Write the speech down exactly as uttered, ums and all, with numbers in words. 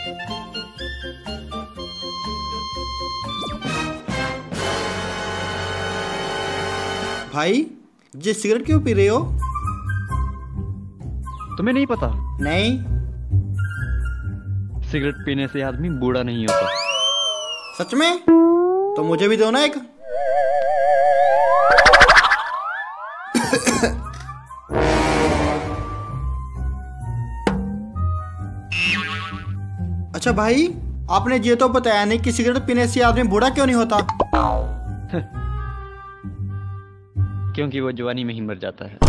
भाई ये सिगरेट क्यों पी रहे हो? तुम्हें नहीं पता? नहीं। सिगरेट पीने से आदमी बूढ़ा नहीं होता। सच में? तो मुझे भी दो ना एक। अच्छा भाई, आपने ये तो बताया नहीं कि सिगरेट पीने से आदमी बूढ़ा क्यों नहीं होता? क्योंकि वो जवानी में ही मर जाता है।